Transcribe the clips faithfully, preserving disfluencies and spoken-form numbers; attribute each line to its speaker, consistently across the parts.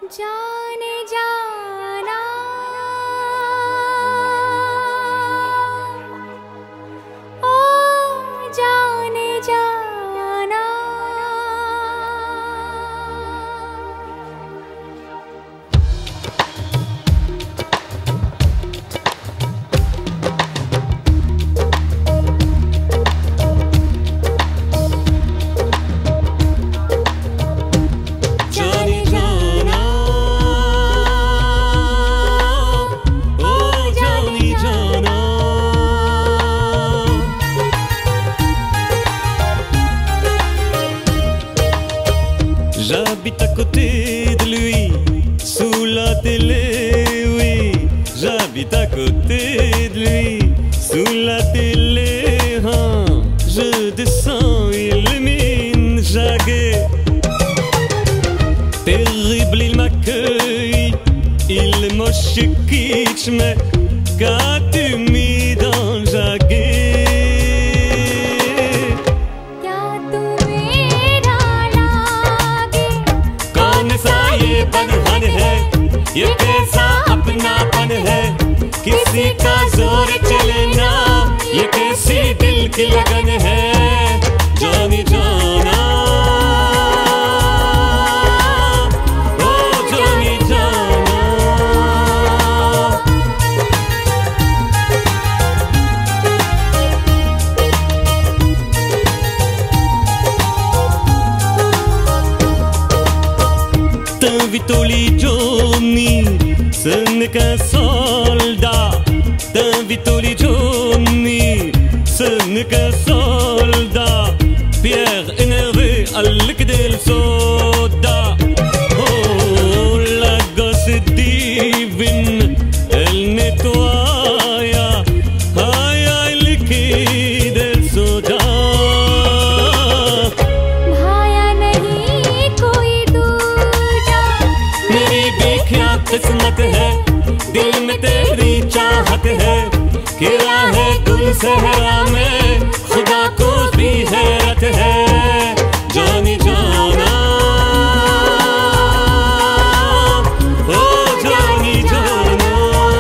Speaker 1: जाने जाना ओ जाने जाना
Speaker 2: J'habite à côté de lui, sous la télé, oui. J'habite à côté de lui, sous la télé, hein. Je descends, illumine Jaguet. Terrible, il m'accueille, il est moche et kitsch, mais qu'as-tu mis dans Jaguet? ये कैसा अपनापन है, किसी का जोर चले ना, ये कैसी दिल की लगन है, जानी जाना ओ जानी जाना। T'invite Johnny, ce n'est qu'un soldat. T'invite Johnny, ce n'est qu'un soldat. Pierre énervé à liquider le soda. Oh, la gosse est divine, elle nettoie. Aïe aïe, liquide le soda. किस्मत है, दिल में तेरी चाहत है, गिरा है गुल सहरा में, खुदा को भी हैरत है, जानी जाना ओ जानी जाना।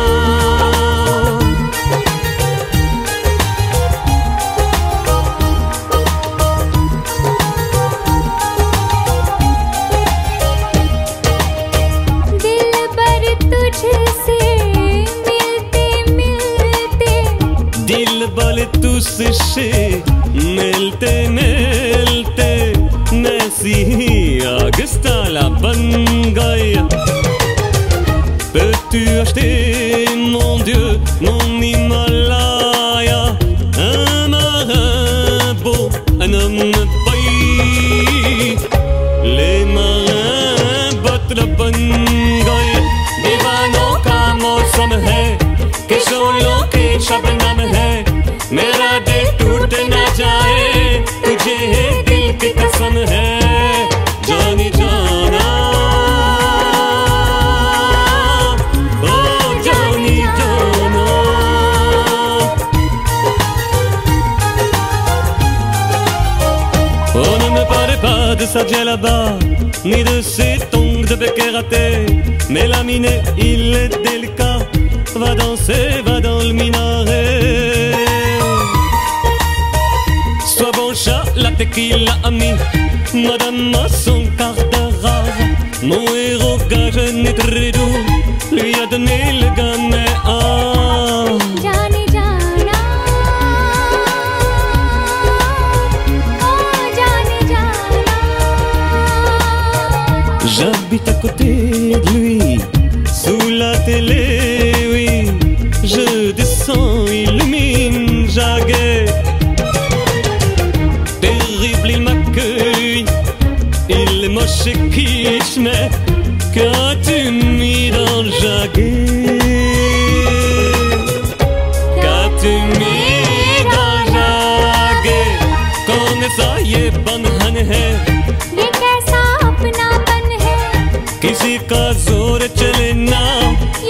Speaker 2: दिल बल तुझसे मिलते मिलते नैसी आगस्ताला बन गया। Peux-tu acheter mon Dieu, mon Himalaya, un marin beau, un homme pays, les marins battent बन गए। दीवानों का मौसम है, किशोरों की शबनम है, मेरा दिल टूट न जाए, तुझे दिल की कसम है, जानी जाना ओ जानी जाना। On ne me parle pas de sa là-bas, ni de ses tongs de bec raté, mais la mine, il est délicat. Va danser, va dans le minaret. Sois bon chat, la tequila ami, madame a son quart d'arabe. Mon héros gage n'est très doux, lui a donné le gamin à
Speaker 1: जाने जाना ओ जाने जाना।
Speaker 2: J'habite à côté de lui, sous la télé. Je descends, illumine Jaguet. Terrible, il m'accueille, il est moche et kitsch, mais qu'as-tu mis dans le Jaguet? Qu'as-tu mis dans le Jaguet? कौन सा ये बंधन है,
Speaker 1: ये कैसा अपनापन है,
Speaker 2: किसी का जोर चले ना,